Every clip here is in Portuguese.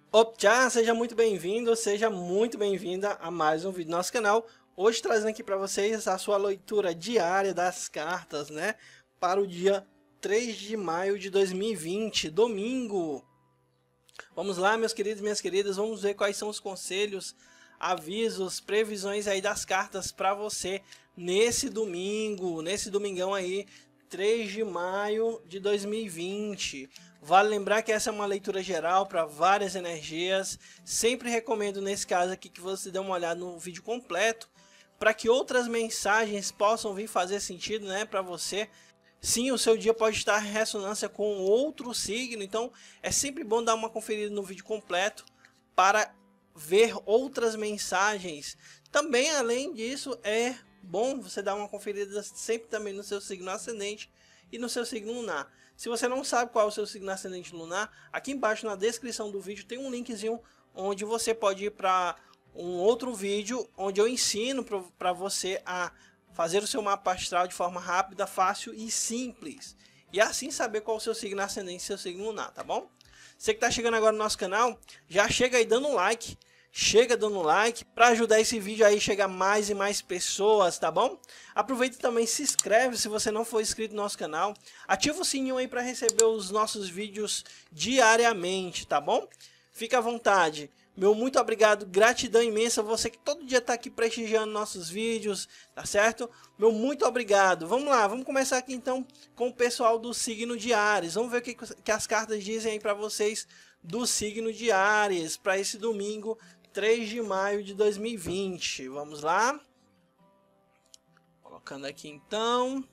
Optcha, seja muito bem-vindo, seja muito bem-vinda a mais um vídeo do nosso canal. Hoje trazendo aqui para vocês a sua leitura diária das cartas, né? Para o dia 3 de maio de 2020, domingo. Vamos lá, meus queridos e minhas queridas, vamos ver quais são os conselhos, avisos, previsões aí das cartas para você nesse domingo, nesse domingão aí, 3 de maio de 2020. Vale lembrar que essa é uma leitura geral para várias energias. Sempre recomendo nesse caso aqui que você dê uma olhada no vídeo completo para que outras mensagens possam vir fazer sentido, né, para você. Sim, o seu dia pode estar em ressonância com outro signo, então é sempre bom dar uma conferida no vídeo completo para ver outras mensagens. Também, além disso, é bom você dar uma conferida sempre também no seu signo ascendente e no seu signo lunar. Se você não sabe qual é o seu signo ascendente lunar, aqui embaixo na descrição do vídeo tem um linkzinho onde você pode ir para um outro vídeo onde eu ensino para você a fazer o seu mapa astral de forma rápida, fácil e simples. E assim saber qual é o seu signo ascendente e seu signo lunar, tá bom? Você que está chegando agora no nosso canal, já chega aí dando um like. Chega dando like para ajudar esse vídeo aí a chegar mais e mais pessoas, tá bom? Aproveita e também se inscreve se você não for inscrito no nosso canal. Ativa o sininho aí para receber os nossos vídeos diariamente, tá bom? Fica à vontade. Meu muito obrigado, gratidão imensa a você que todo dia está aqui prestigiando nossos vídeos, tá certo? Meu muito obrigado. Vamos lá, vamos começar aqui então com o pessoal do signo de Áries. Vamos ver o que as cartas dizem aí para vocês do signo de Áries para esse domingo, 3 de maio de 2020. Vamos lá. Colocando aqui então.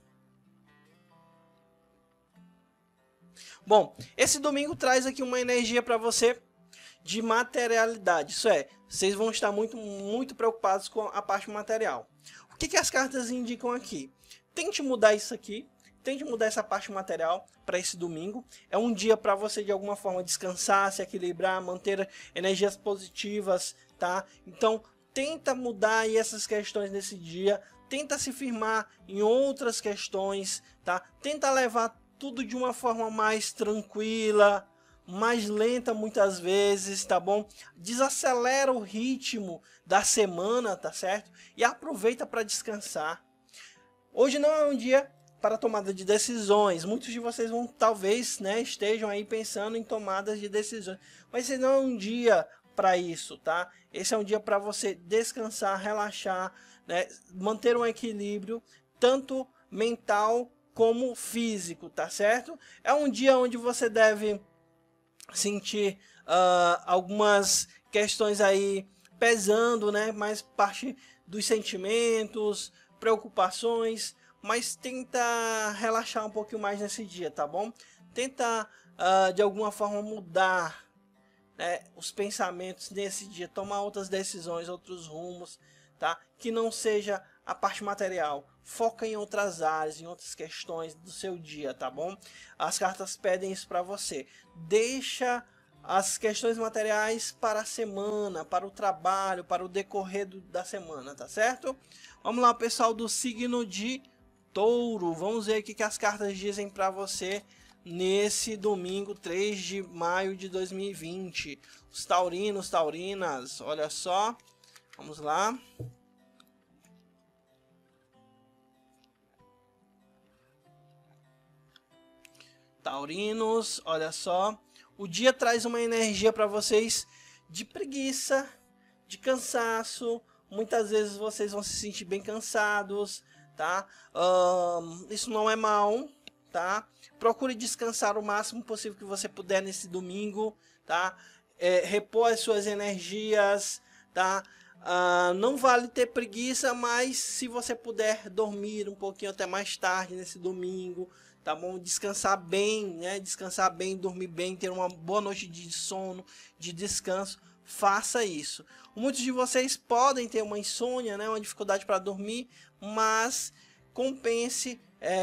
Bom, esse domingo traz aqui uma energia para você de materialidade. Isso é, vocês vão estar muito preocupados com a parte material. O que as cartas indicam aqui? Tente mudar isso aqui. Tente mudar essa parte material para esse domingo. É um dia para você de alguma forma descansar, se equilibrar, manter energias positivas, tá? Então, tenta mudar aí essas questões nesse dia. Tenta se firmar em outras questões, tá? Tenta levar tudo de uma forma mais tranquila, mais lenta muitas vezes, tá bom? Desacelera o ritmo da semana, tá certo? E aproveita para descansar. Hoje não é um dia para tomada de decisões. Muitos de vocês vão talvez, né, estejam aí pensando em tomadas de decisões, mas esse não é um dia para isso, tá? Esse é um dia para você descansar, relaxar, né, manter um equilíbrio tanto mental como físico, tá certo? É um dia onde você deve sentir algumas questões aí pesando, né, mais parte dos sentimentos, preocupações, mas tenta relaxar um pouquinho mais nesse dia, tá bom? Tenta de alguma forma mudar, né, os pensamentos nesse dia, tomar outras decisões, outros rumos, tá? Que não seja a parte material. Foca em outras áreas, em outras questões do seu dia, tá bom? As cartas pedem isso para você. Deixa as questões materiais para a semana, para o trabalho, para o decorrer da semana, tá certo? Vamos lá, pessoal do signo de Touro. Vamos ver o que as cartas dizem para você nesse domingo, 3 de maio de 2020. Os taurinos, taurinas, olha só. Vamos lá. Taurinos, olha só. O dia traz uma energia para vocês de preguiça, de cansaço. Muitas vezes vocês vão se sentir bem cansados, tá? Isso não é mal, tá? Procure descansar o máximo possível que você puder nesse domingo, tá? Repor as suas energias, tá? Não vale ter preguiça, mas se você puder dormir um pouquinho até mais tarde nesse domingo, tá bom? Descansar bem, né? Descansar bem, dormir bem, ter uma boa noite de sono, de descanso. Faça isso. Muitos de vocês podem ter uma insônia, né? Uma dificuldade para dormir, mas compense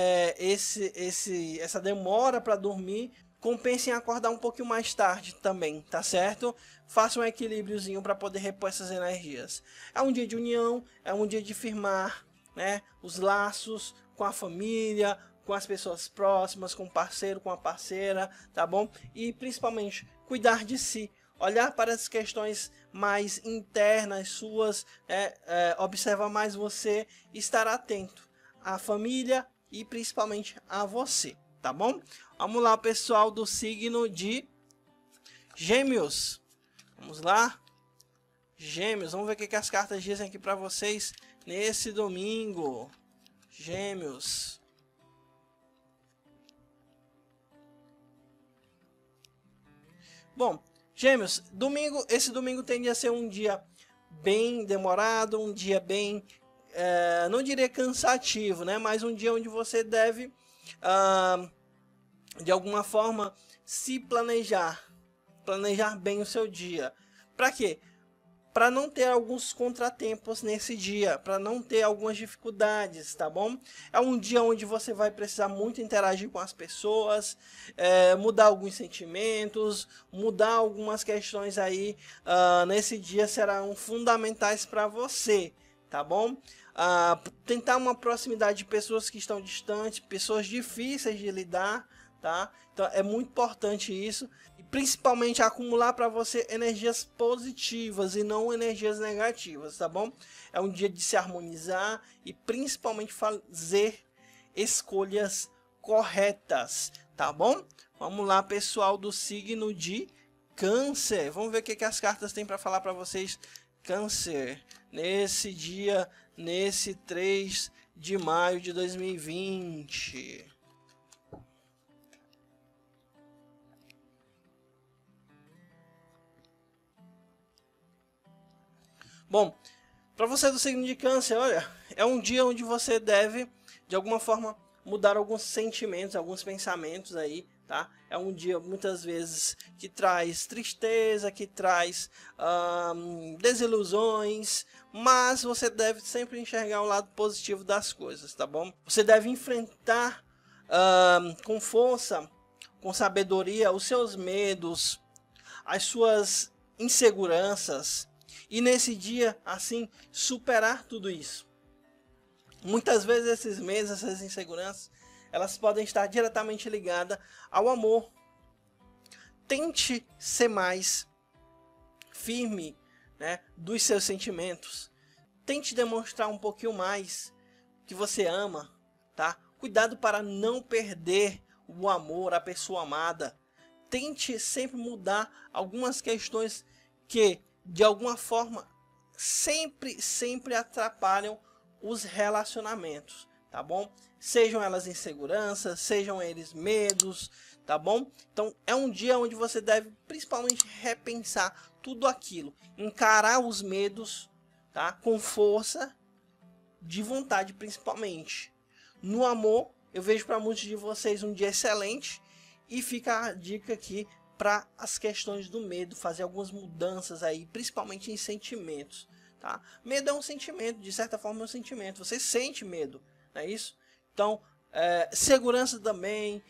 essa demora para dormir. Compense em acordar um pouquinho mais tarde também, tá certo? Faça um equilíbriozinho para poder repor essas energias. É um dia de união, é um dia de firmar, né, os laços com a família, com as pessoas próximas, com o parceiro, com a parceira, tá bom? E principalmente cuidar de si. olhar para as questões mais internas suas, observar mais você, estar atento à família e principalmente a você, tá bom? Vamos lá, pessoal do signo de Gêmeos. Vamos lá. Gêmeos, vamos ver o que as cartas dizem aqui para vocês nesse domingo. Gêmeos. Bom, Gêmeos, esse domingo tende a ser um dia bem demorado, um dia bem, não diria cansativo, né? Mas um dia onde você deve, de alguma forma, se planejar bem o seu dia. Para quê? Para não ter alguns contratempos nesse dia, para não ter algumas dificuldades, tá bom? É um dia onde você vai precisar muito interagir com as pessoas, mudar alguns sentimentos, mudar algumas questões aí, nesse dia serão fundamentais para você, tá bom? Tentar uma proximidade de pessoas que estão distantes, pessoas difíceis de lidar, tá? Então é muito importante isso, e principalmente acumular para você energias positivas e não energias negativas, tá bom? É um dia de se harmonizar e principalmente fazer escolhas corretas, tá bom? Vamos lá, pessoal do signo de Câncer. Vamos ver o que as cartas têm para falar para vocês. Câncer, nesse dia, nesse 3 de maio de 2020. Bom, para você do signo de Câncer, olha, é um dia onde você deve, de alguma forma, mudar alguns sentimentos, alguns pensamentos aí, tá? É um dia, muitas vezes, que traz tristeza, que traz desilusões, mas você deve sempre enxergar o lado positivo das coisas, tá bom? Você deve enfrentar com força, com sabedoria, os seus medos, as suas inseguranças, e nesse dia, assim, superar tudo isso. Muitas vezes esses medos, essas inseguranças, elas podem estar diretamente ligadas ao amor. Tente ser mais firme, né, dos seus sentimentos. Tente demonstrar um pouquinho mais que você ama, tá? Cuidado para não perder o amor, a pessoa amada. Tente sempre mudar algumas questões que de alguma forma sempre atrapalham os relacionamentos, tá bom? Sejam elas inseguranças, sejam eles medos, tá bom? Então é um dia onde você deve principalmente repensar tudo aquilo, encarar os medos, tá? Com força de vontade principalmente. No amor, eu vejo para muitos de vocês um dia excelente, e fica a dica aqui para as questões do medo, fazer algumas mudanças aí, principalmente em sentimentos, tá? Medo é um sentimento, de certa forma é um sentimento, você sente medo, não é isso? Então, segurança também,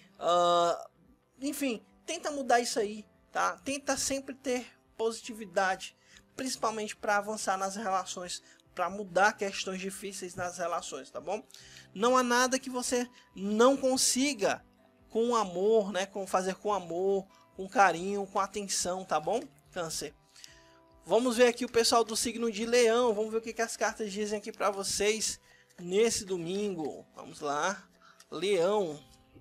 enfim, tenta mudar isso aí, tá? Tenta sempre ter positividade, principalmente para avançar nas relações, para mudar questões difíceis nas relações, tá bom? Não há nada que você não consiga com amor, né? Fazer com amor, com carinho, com atenção, tá bom, Câncer? Vamos ver aqui o pessoal do signo de Leão. Vamos ver o que as cartas dizem aqui para vocês nesse domingo. Vamos lá, Leão.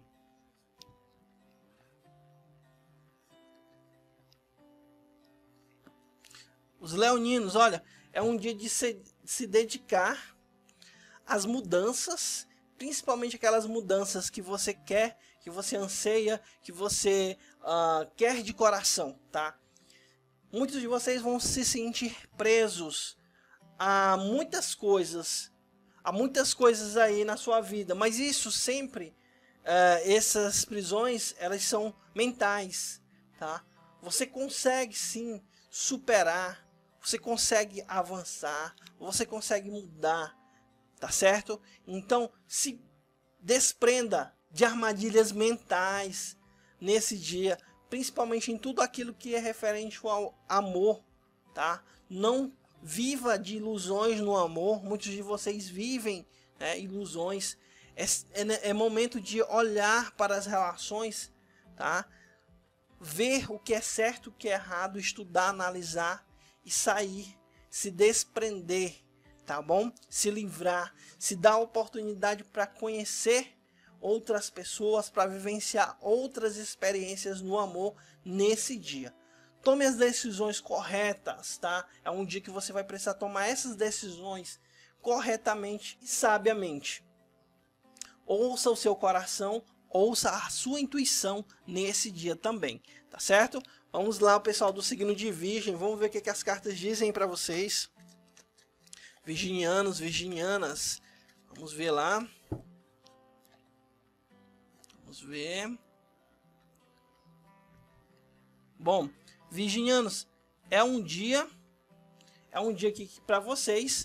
Os leoninos, olha, é um dia de se dedicar às mudanças, principalmente aquelas mudanças que você quer, que você anseia, que você quer de coração, tá? Muitos de vocês vão se sentir presos a muitas coisas aí na sua vida, mas isso sempre, essas prisões, elas são mentais, tá? Você consegue sim superar, você consegue avançar, você consegue mudar, tá certo? Então se desprenda de armadilhas mentais nesse dia, principalmente em tudo aquilo que é referente ao amor, tá? Não viva de ilusões no amor. Muitos de vocês vivem, né, ilusões. É momento de olhar para as relações, tá? ver o que é certo, o que é errado, estudar, analisar e sair, se desprender, tá bom? Se livrar, se dar oportunidade para conhecer outras pessoas, para vivenciar outras experiências no amor nesse dia. Tome as decisões corretas, tá? É um dia que você vai precisar tomar essas decisões corretamente e sabiamente. Ouça o seu coração, ouça a sua intuição nesse dia também, tá certo? Vamos lá, pessoal do signo de Virgem, vamos ver o que as cartas dizem para vocês. Virginianos, virginianas, vamos ver lá. Vamos ver. Bom, virginianos, é um dia que para vocês,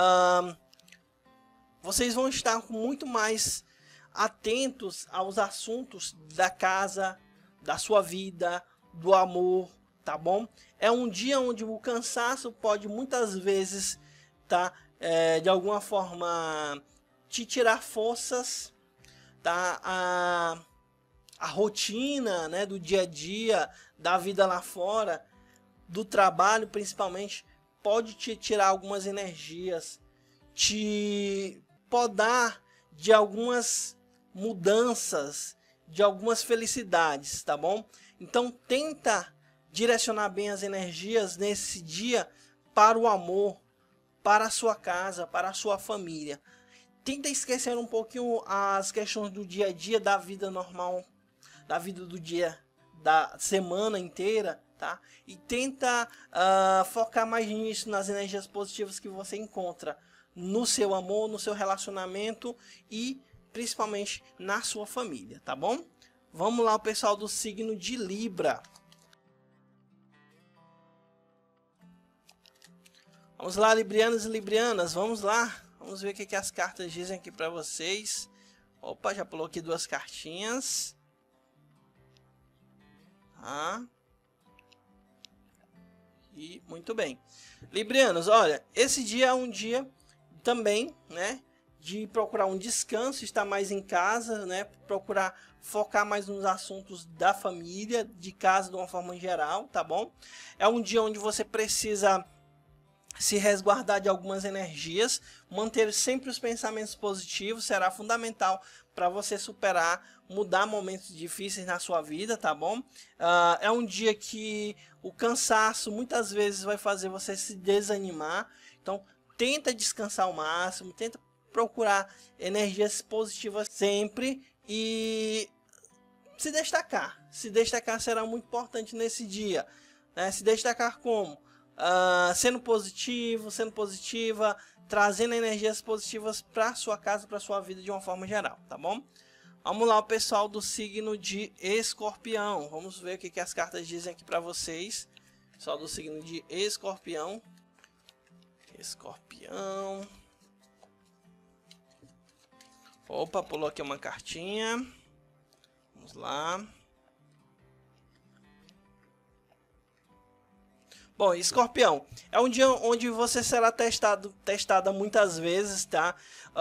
vocês vão estar muito mais atentos aos assuntos da casa, da sua vida, do amor, tá bom? É um dia onde o cansaço pode muitas vezes, tá, de alguma forma te tirar forças, tá? A rotina, né, do dia a dia, da vida lá fora, do trabalho principalmente, pode te tirar algumas energias, te podar de algumas mudanças, de algumas felicidades, tá bom? Então tenta direcionar bem as energias nesse dia para o amor, para a sua casa, para a sua família. Tenta esquecer um pouquinho as questões do dia a dia, da vida normal, da vida do dia, da semana inteira, tá? E tenta focar mais nisso, nas energias positivas que você encontra no seu amor, no seu relacionamento e principalmente na sua família, tá bom? Vamos lá, o pessoal do signo de Libra. Vamos lá, librianos e librianas, vamos lá. Vamos ver o que as cartas dizem aqui para vocês. Opa, já pulou aqui duas cartinhas. Tá. E muito bem. Librianos, olha, esse dia é um dia também, né, de procurar um descanso, estar mais em casa, né, procurar focar mais nos assuntos da família, de casa de uma forma geral, tá bom? É um dia onde você precisa se resguardar de algumas energias, manter sempre os pensamentos positivos será fundamental para você superar, mudar momentos difíceis na sua vida, tá bom? É um dia que o cansaço muitas vezes vai fazer você se desanimar, então tenta descansar ao máximo, tenta procurar energias positivas sempre e se destacar. Se destacar será muito importante nesse dia, né? Se destacar como? Sendo positivo, sendo positiva, trazendo energias positivas para sua casa, para sua vida de uma forma geral, tá bom? Vamos lá, o pessoal do signo de Escorpião. Vamos ver o que as cartas dizem aqui para vocês. Pessoal do signo de Escorpião. Escorpião. Opa, pulou aqui uma cartinha. Vamos lá. Bom, Escorpião, é um dia onde você será testada muitas vezes, tá?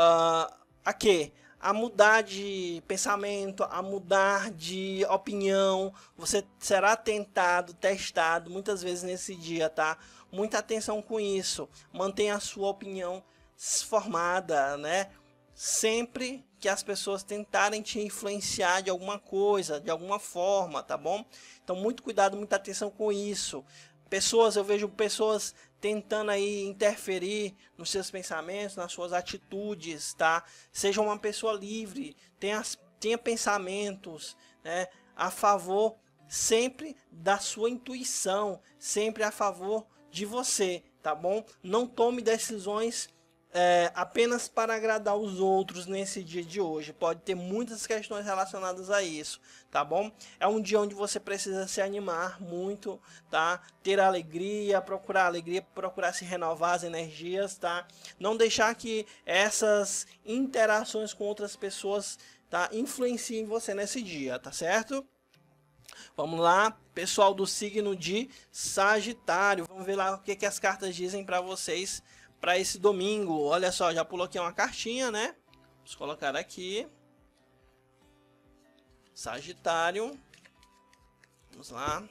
A mudar de pensamento, a mudar de opinião, você será testado muitas vezes nesse dia, tá? Muita atenção com isso, mantenha a sua opinião formada, né? Sempre que as pessoas tentarem te influenciar de alguma coisa, de alguma forma, tá bom? Então, muito cuidado, muita atenção com isso. Eu vejo pessoas tentando aí interferir nos seus pensamentos, nas suas atitudes, tá? Seja uma pessoa livre, tenha pensamentos, né, a favor sempre da sua intuição, sempre a favor de você, tá bom? Não tome decisões apenas para agradar os outros nesse dia de hoje. Pode ter muitas questões relacionadas a isso, tá bom? É um dia onde você precisa se animar muito, tá? Ter alegria, procurar se renovar as energias, tá? Não deixar que essas interações com outras pessoas, tá, influenciem você nesse dia, tá certo? Vamos lá, pessoal do signo de Sagitário. Vamos ver lá o que as cartas dizem para vocês para esse domingo. Olha só, já pulou aqui uma cartinha, né? Vamos colocar aqui. Sagitário. Vamos lá.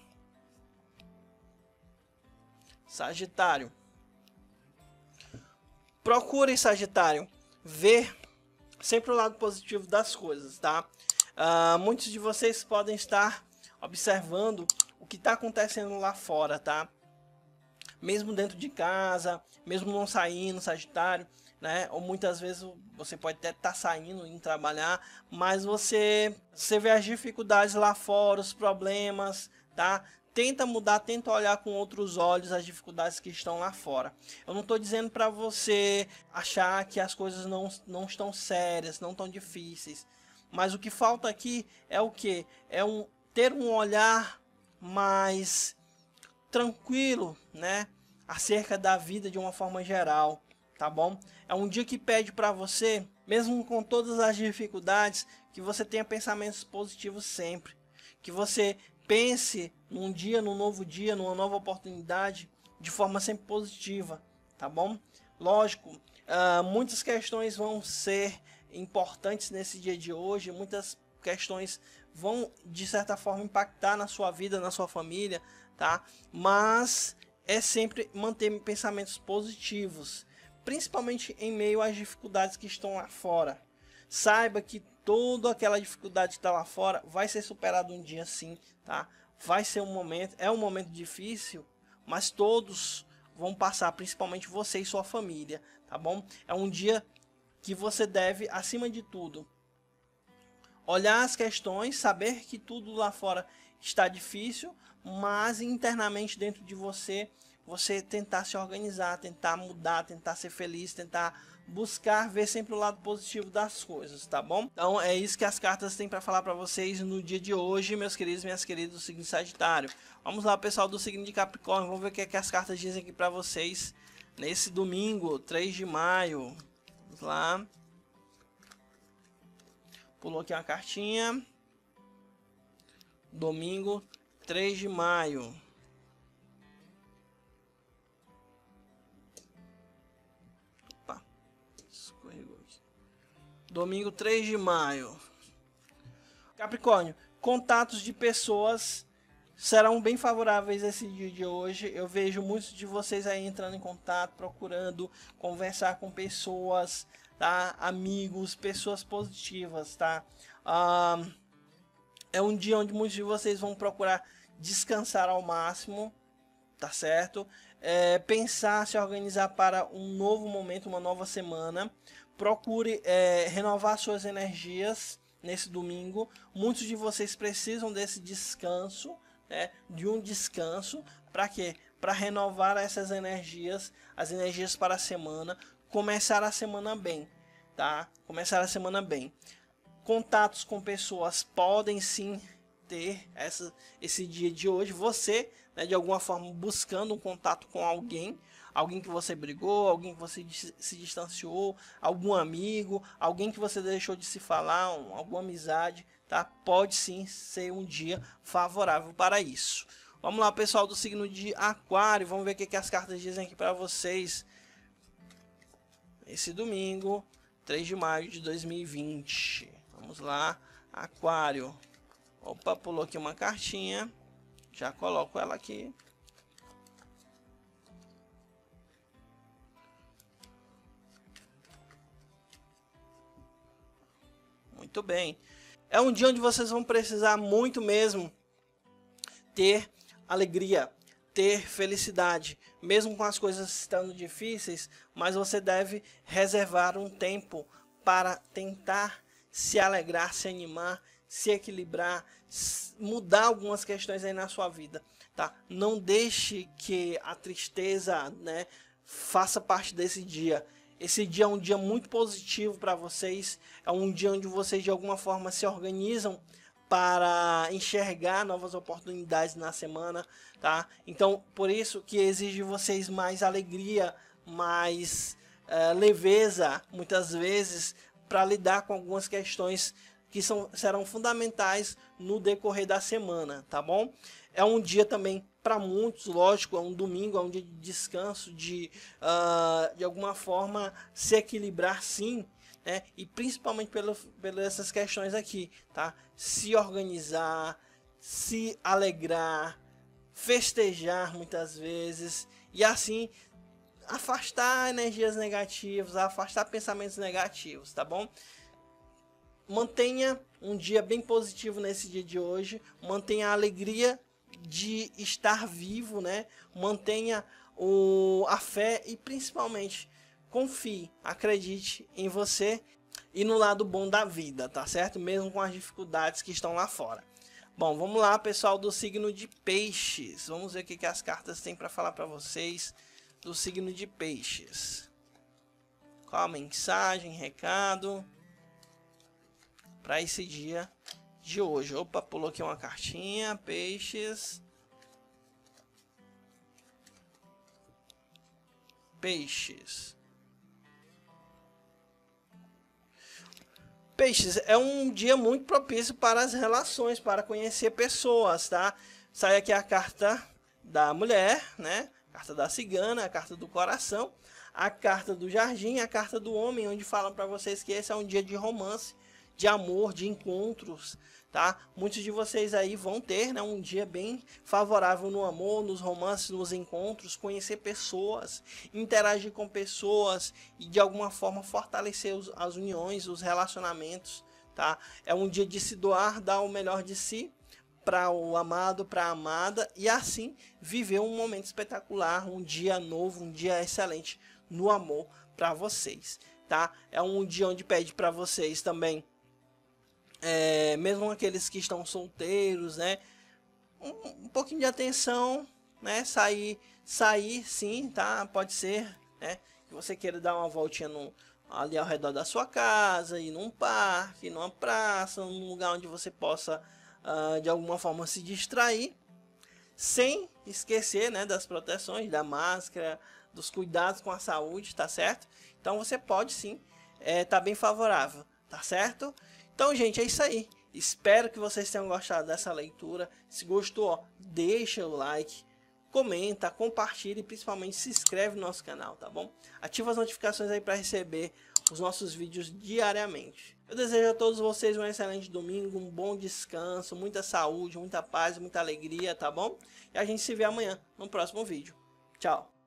Sagitário. Procure, Sagitário, ver sempre o lado positivo das coisas, tá? Muitos de vocês podem estar observando o que está acontecendo lá fora, tá? Mesmo dentro de casa, mesmo não saindo, Sagitário, né? Ou muitas vezes você pode até estar saindo, indo trabalhar, mas você vê as dificuldades lá fora, os problemas, tá? Tenta mudar, tenta olhar com outros olhos as dificuldades que estão lá fora. Eu não estou dizendo para você achar que as coisas não estão sérias, não estão difíceis. Mas o que falta aqui é o quê? Ter um olhar mais tranquilo, né? Acerca da vida de uma forma geral, tá bom? É um dia que pede para você, mesmo com todas as dificuldades, que você tenha pensamentos positivos sempre. Que você pense num dia, num novo dia, numa nova oportunidade, de forma sempre positiva, tá bom? Lógico, muitas questões vão ser importantes nesse dia de hoje, muitas questões vão, de certa forma, impactar na sua vida, na sua família, tá? Mas é sempre manter pensamentos positivos, principalmente em meio às dificuldades que estão lá fora. Saiba que toda aquela dificuldade que está lá fora vai ser superada um dia sim, tá? Vai ser um momento, é um momento difícil, mas todos vão passar, principalmente você e sua família, tá bom? É um dia que você deve, acima de tudo, olhar as questões, saber que tudo lá fora está difícil, mas internamente dentro de você tentar se organizar, tentar mudar, tentar ser feliz, tentar buscar ver sempre o lado positivo das coisas, tá bom? Então é isso que as cartas têm para falar para vocês no dia de hoje, meus queridos e minhas queridas do signo Sagitário. Vamos lá, pessoal do signo de Capricórnio, vamos ver o que, que as cartas dizem aqui para vocês nesse domingo, 3 de maio. Vamos lá. Pulou aqui uma cartinha. Domingo, 3 de maio. Opa, escorregou aqui. Domingo, 3 de maio. Capricórnio, contatos de pessoas serão bem favoráveis esse dia de hoje. Eu vejo muitos de vocês aí entrando em contato, procurando conversar com pessoas, tá? Amigos, pessoas positivas, tá? É um dia onde muitos de vocês vão procurar descansar ao máximo, tá certo? Pensar, se organizar para um novo momento, uma nova semana. Procure renovar suas energias nesse domingo. Muitos de vocês precisam desse descanso, né? De um descanso. Para quê? Para renovar essas energias, as energias para a semana. Começar a semana bem, tá? Começar a semana bem. Contatos com pessoas podem sim ter esse dia de hoje. Você, né, de alguma forma, buscando um contato com alguém que você brigou, alguém que você se distanciou, algum amigo, alguém que você deixou de se falar, alguma amizade, tá? Pode sim ser um dia favorável para isso. Vamos lá, pessoal do signo de Aquário, vamos ver o que as cartas dizem aqui para vocês. Esse domingo, 3 de maio de 2020. Vamos lá, Aquário. Opa, pulou aqui uma cartinha. Já coloco ela aqui. Muito bem. É um dia onde vocês vão precisar muito mesmo ter alegria, ter felicidade, mesmo com as coisas estando difíceis, mas você deve reservar um tempo para tentar se alegrar, se animar, se equilibrar, mudar algumas questões aí na sua vida, tá? Não deixe que a tristeza, né, faça parte desse dia. Esse dia é um dia muito positivo para vocês, é um dia onde vocês de alguma forma se organizam para enxergar novas oportunidades na semana, tá? Então, por isso que exige de vocês mais alegria, mais leveza, muitas vezes, para lidar com algumas questões que serão fundamentais no decorrer da semana, tá bom? É um dia também, para muitos, lógico, é um domingo, é um dia de descanso, de alguma forma se equilibrar sim, né? E principalmente pelas essas questões aqui, tá? Se organizar, se alegrar, festejar muitas vezes e assim afastar energias negativas, afastar pensamentos negativos, tá bom? Mantenha um dia bem positivo nesse dia de hoje, mantenha a alegria de estar vivo, né? Mantenha a fé e principalmente confie, acredite em você e no lado bom da vida, tá certo? Mesmo com as dificuldades que estão lá fora. Bom, vamos lá, pessoal do signo de Peixes. Vamos ver o que as cartas têm para falar para vocês do signo de Peixes. Qual a mensagem, recado para esse dia de hoje? Opa, pulou aqui uma cartinha. Peixes. Peixes. Peixes, é um dia muito propício para as relações, para conhecer pessoas, tá? Sai aqui a carta da mulher, né? A carta da cigana, a carta do coração, a carta do jardim, a carta do homem, onde falam para vocês que esse é um dia de romance, de amor, de encontros, tá? Muitos de vocês aí vão ter, né, um dia bem favorável no amor, nos romances, nos encontros, conhecer pessoas, interagir com pessoas e de alguma forma fortalecer as uniões, os relacionamentos, tá? É um dia de se doar, dar o melhor de si para o amado, para a amada e assim viver um momento espetacular, um dia novo, um dia excelente no amor para vocês, tá? É um dia onde pede para vocês também mesmo aqueles que estão solteiros, né, um pouquinho de atenção, né, sair sim, tá, pode ser, né, que você queira dar uma voltinha ali ao redor da sua casa, ir num parque, numa praça, num lugar onde você possa de alguma forma se distrair, sem esquecer, né, das proteções, da máscara, dos cuidados com a saúde, tá certo? Então você pode sim, tá bem favorável, tá certo? Então, gente, é isso aí. Espero que vocês tenham gostado dessa leitura. Se gostou, ó, deixa o like, comenta, compartilha e principalmente se inscreve no nosso canal, tá bom? Ativa as notificações aí para receber os nossos vídeos diariamente. Eu desejo a todos vocês um excelente domingo, um bom descanso, muita saúde, muita paz, muita alegria, tá bom? E a gente se vê amanhã no próximo vídeo. Tchau!